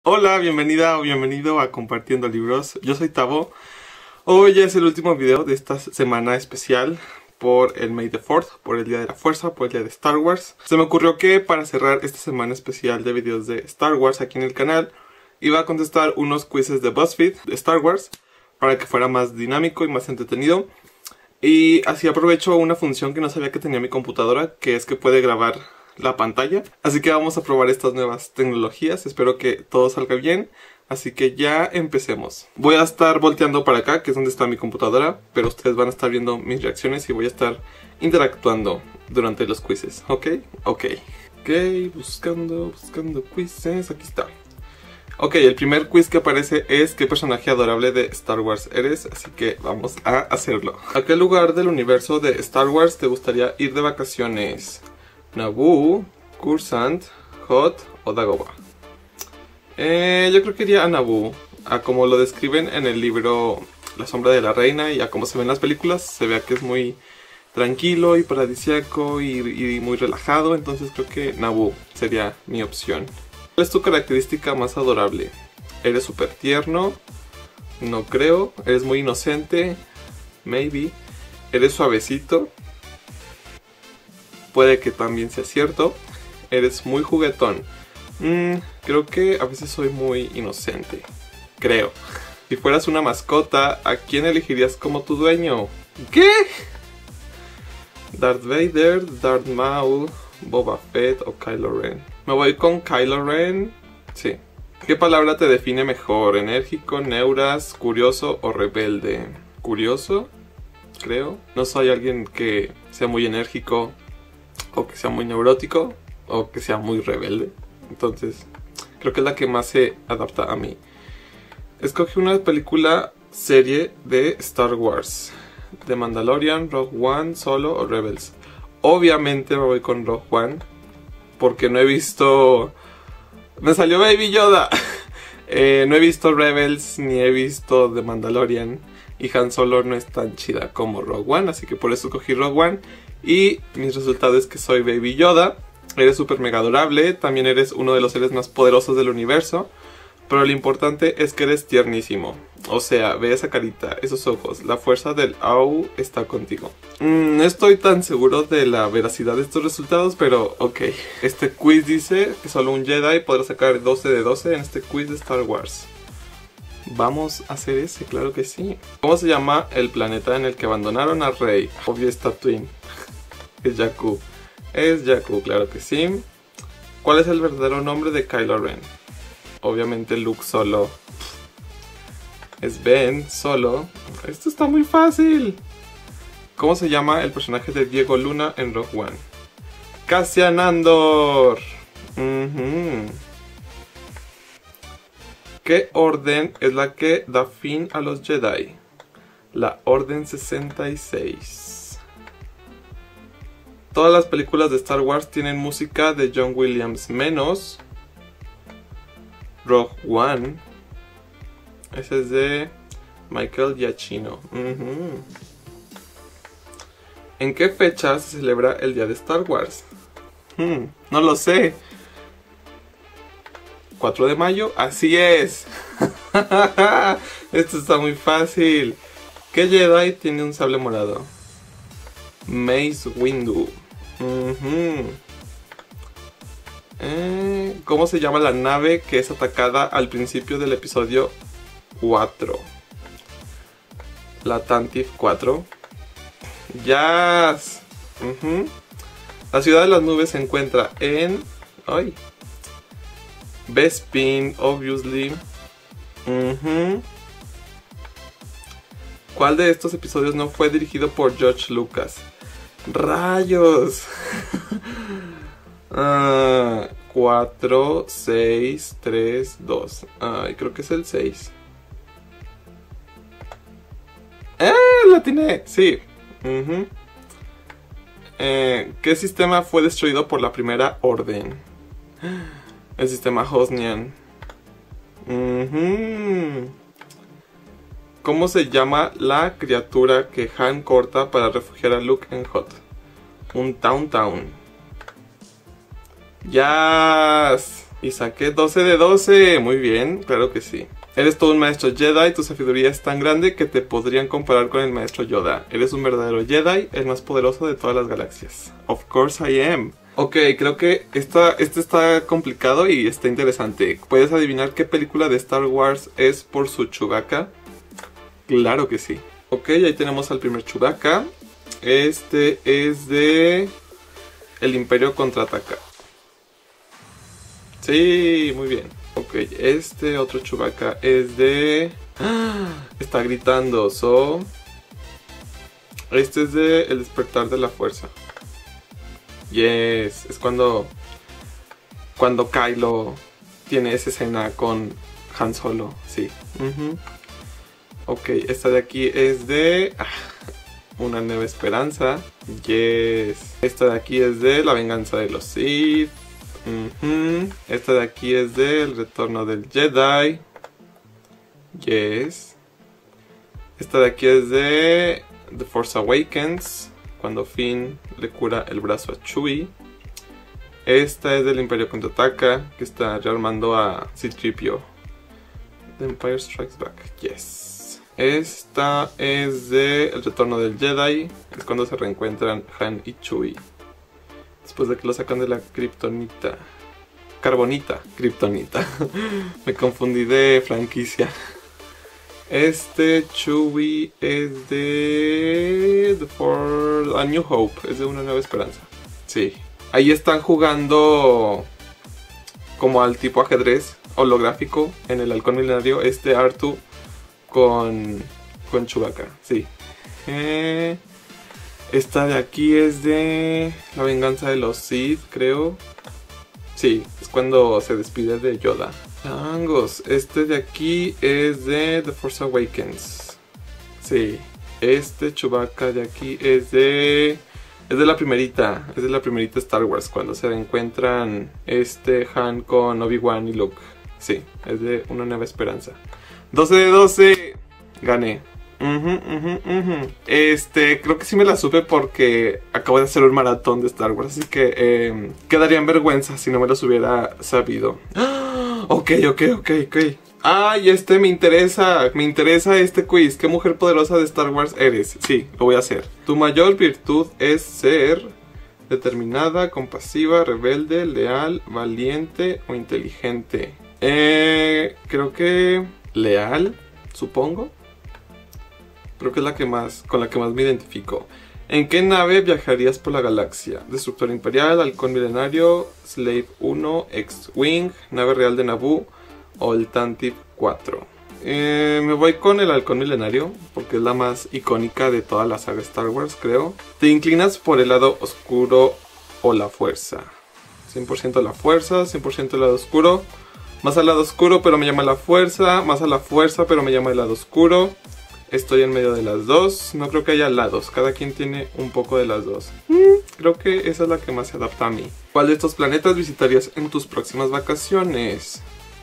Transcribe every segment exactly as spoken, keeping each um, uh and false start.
Hola, bienvenida o bienvenido a Compartiendo Libros. Yo soy Tavo. Hoy es el último video de esta semana especial por el May the fourth, por el Día de la Fuerza, por el Día de Star Wars. Se me ocurrió que para cerrar esta semana especial de videos de Star Wars aquí en el canal, iba a contestar unos quizzes de BuzzFeed de Star Wars para que fuera más dinámico y más entretenido. Y así aprovecho una función que no sabía que tenía mi computadora, que es que puede grabar la pantalla. Así que vamos a probar estas nuevas tecnologías. Espero que todo salga bien. Así que ya empecemos. Voy a estar volteando para acá, que es donde está mi computadora, pero ustedes van a estar viendo mis reacciones y voy a estar interactuando durante los quizzes. ¿Ok? Ok. Ok, buscando, buscando quizzes. Aquí está. Ok, el primer quiz que aparece es ¿qué personaje adorable de Star Wars eres? Así que vamos a hacerlo. ¿A qué lugar del universo de Star Wars te gustaría ir de vacaciones? Naboo, Coruscant, Hoth o Dagobah. Eh, yo creo que iría a Naboo. A como lo describen en el libro La Sombra de la Reina y a como se ven en las películas, se ve que es muy tranquilo y paradisíaco y, y muy relajado. Entonces creo que Naboo sería mi opción. ¿Cuál es tu característica más adorable? ¿Eres súper tierno? No creo. ¿Eres muy inocente? Maybe. ¿Eres suavecito? Puede que también sea cierto. ¿Eres muy juguetón? Mm, creo que a veces soy muy inocente. Creo. Si fueras una mascota, ¿a quién elegirías como tu dueño? ¿Qué? ¿Darth Vader, Darth Maul, Boba Fett o Kylo Ren? Me voy con Kylo Ren. Sí. ¿Qué palabra te define mejor? ¿Enérgico, neuras, curioso o rebelde? ¿Curioso? Creo. No soy alguien que sea muy enérgico, o que sea muy neurótico, o que sea muy rebelde. Entonces, creo que es la que más se adapta a mí. Escogí una película, serie de Star Wars. The Mandalorian, Rogue One, Solo o Rebels. Obviamente me voy con Rogue One, porque no he visto... ¡Me salió Baby Yoda! eh, no he visto Rebels, ni he visto The Mandalorian. Y Han Solo no es tan chida como Rogue One, así que por eso escogí Rogue One. Y mis resultados es que soy Baby Yoda. Eres súper mega adorable. También eres uno de los seres más poderosos del universo. Pero lo importante es que eres tiernísimo. O sea, ve esa carita, esos ojos. La fuerza del Au está contigo. mm, No estoy tan seguro de la veracidad de estos resultados, pero ok. Este quiz dice que solo un Jedi podrá sacar doce de doce en este quiz de Star Wars. Vamos a hacer ese, claro que sí. ¿Cómo se llama el planeta en el que abandonaron a Rey? Obvio es Tatooine. Es Jakku. Es Jakku, claro que sí. ¿Cuál es el verdadero nombre de Kylo Ren? Obviamente Luke Solo. Es Ben Solo. Esto está muy fácil. ¿Cómo se llama el personaje de Diego Luna en Rogue One? Cassian Andor. Uh-huh. ¿Qué orden es la que da fin a los Jedi? La Orden sesenta y seis. Todas las películas de Star Wars tienen música de John Williams, menos Rogue One. Ese es de Michael Giacchino. Uh-huh. ¿En qué fecha se celebra el Día de Star Wars? Hmm, no lo sé. ¿cuatro de mayo? ¡Así es! Esto está muy fácil. ¿Qué Jedi tiene un sable morado? Mace Windu. Uh-huh. eh, ¿Cómo se llama la nave que es atacada al principio del episodio cuatro? La Tantive cuatro. ¡Yes! Uh-huh. La ciudad de las nubes se encuentra en... ¡Ay! Bespin, obviously. Uh-huh. ¿Cuál de estos episodios no fue dirigido por George Lucas? ¡Rayos! uh, cuatro, seis, tres, dos. Ay, creo que es el seis. ¡Eh! ¡La atiné! Sí. Uh-huh. eh, ¿Qué sistema fue destruido por la Primera Orden? El sistema Hosnian. Uh-huh. ¿Cómo se llama la criatura que Han corta para refugiar a Luke en Hoth? Un Tauntaun. ¡Yas! Y saqué doce de doce. Muy bien, claro que sí. Eres todo un maestro Jedi, tu sabiduría es tan grande que te podrían comparar con el maestro Yoda. Eres un verdadero Jedi, el más poderoso de todas las galaxias. Of course I am. Ok, creo que esta, este está complicado y está interesante. ¿Puedes adivinar qué película de Star Wars es por su Chewbacca? Claro que sí. Ok, ahí tenemos al primer Chewbacca. Este es de El Imperio Contraataca. Sí, muy bien. Ok, este otro Chewbacca es de... ¡Ah! Está gritando, so... Este es de El Despertar de la Fuerza. Yes, es cuando... Cuando Kylo tiene esa escena con Han Solo, sí. Uh-huh. Ok, esta de aquí es de... Ah, Una Nueva Esperanza. Yes. Esta de aquí es de La Venganza de los Sith. Uh-huh. Esta de aquí es de El Retorno del Jedi. Yes. Esta de aquí es de The Force Awakens, cuando Finn le cura el brazo a Chewie. Esta es del Imperio Contraataca, que está rearmando a C tres P O. The Empire Strikes Back. Yes. Esta es de El Retorno del Jedi, es cuando se reencuentran Han y Chewie después de que lo sacan de la kriptonita. Carbonita, kriptonita. Me confundí de franquicia. Este Chewie es de The For A New Hope, es de Una Nueva Esperanza. Sí. Ahí están jugando como al tipo ajedrez holográfico en el Halcón Milenario. Este R dos con, con Chewbacca. Sí. Eh... Esta de aquí es de La Venganza de los Sith, creo. Sí, es cuando se despide de Yoda. Changos, este de aquí es de The Force Awakens. Sí, este Chewbacca de aquí es de... Es de la primerita, es de la primerita Star Wars, cuando se encuentran este Han con Obi-Wan y Luke. Sí, es de Una Nueva Esperanza. doce de doce, gané. Uh -huh, uh -huh, uh -huh. Este, creo que sí me la supe porque acabo de hacer un maratón de Star Wars, así que eh, quedaría en vergüenza si no me los hubiera sabido. Ok, ok, ok, ok. Ay, este me interesa, me interesa este quiz. ¿Qué mujer poderosa de Star Wars eres? Sí, lo voy a hacer. Tu mayor virtud es ser determinada, compasiva, rebelde, leal, valiente o inteligente. Eh, creo que leal, supongo. Creo que es la que más, con la que más me identifico. ¿En qué nave viajarías por la galaxia? Destructor Imperial, Halcón Milenario, Slave uno, X-Wing, Nave Real de Naboo o el Tantive cuatro. Eh, me voy con el Halcón Milenario porque es la más icónica de toda la saga Star Wars, creo. ¿Te inclinas por el lado oscuro o la fuerza? cien por ciento la fuerza, cien por ciento el lado oscuro. Más al lado oscuro pero me llama la fuerza, más a la fuerza pero me llama el lado oscuro. Estoy en medio de las dos. No creo que haya lados. Cada quien tiene un poco de las dos. Mm, creo que esa es la que más se adapta a mí. ¿Cuál de estos planetas visitarías en tus próximas vacaciones?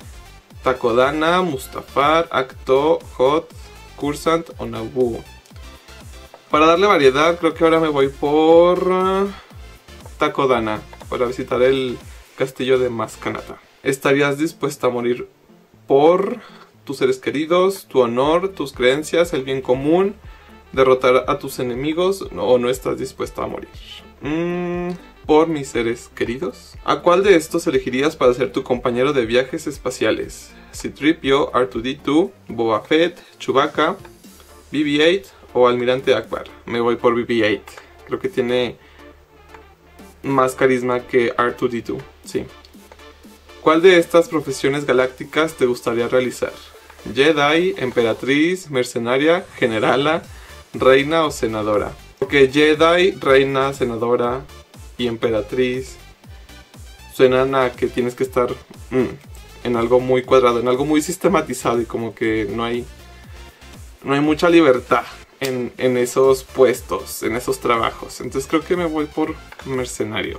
Takodana, Mustafar, Ahch-To, Hoth, Coruscant o Naboo. Para darle variedad, creo que ahora me voy por uh, Takodana, para visitar el castillo de Maz Kanata. ¿Estarías dispuesta a morir por tus seres queridos, tu honor, tus creencias, el bien común, derrotar a tus enemigos, o no estás dispuesta a morir? Mm, por mis seres queridos. ¿A cuál de estos elegirías para ser tu compañero de viajes espaciales? C tres P O, R dos D dos, Boba Fett, Chewbacca, B B ocho o Almirante Akbar. Me voy por B B ocho. Creo que tiene más carisma que R dos D dos. Sí. ¿Cuál de estas profesiones galácticas te gustaría realizar? Jedi, emperatriz, mercenaria, generala, reina o senadora. Ok, Jedi, reina, senadora y emperatriz suenan a que tienes que estar mm, en algo muy cuadrado, en algo muy sistematizado y como que no hay, no hay mucha libertad en, en esos puestos, en esos trabajos. Entonces creo que me voy por mercenario.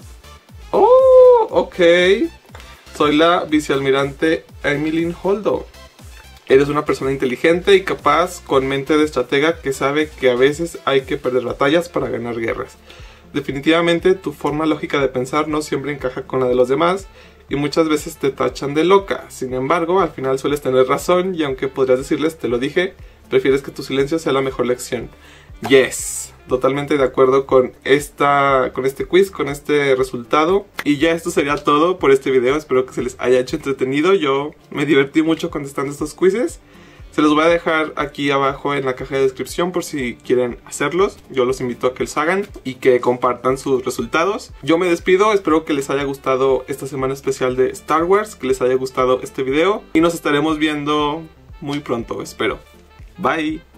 Oh, ok. Soy la vicealmirante Emmeline Holdo. Eres una persona inteligente y capaz, con mente de estratega que sabe que a veces hay que perder batallas para ganar guerras. Definitivamente tu forma lógica de pensar no siempre encaja con la de los demás y muchas veces te tachan de loca. Sin embargo, al final sueles tener razón y aunque podrías decirles te lo dije, prefieres que tu silencio sea la mejor lección. Yes, totalmente de acuerdo con esta, con este quiz, con este resultado. Y ya esto sería todo por este video. Espero que se les haya hecho entretenido. Yo me divertí mucho contestando estos quizzes. Se los voy a dejar aquí abajo en la caja de descripción por si quieren hacerlos. Yo los invito a que los hagan y que compartan sus resultados. Yo me despido, espero que les haya gustado esta semana especial de Star Wars, que les haya gustado este video y nos estaremos viendo muy pronto, espero. Bye.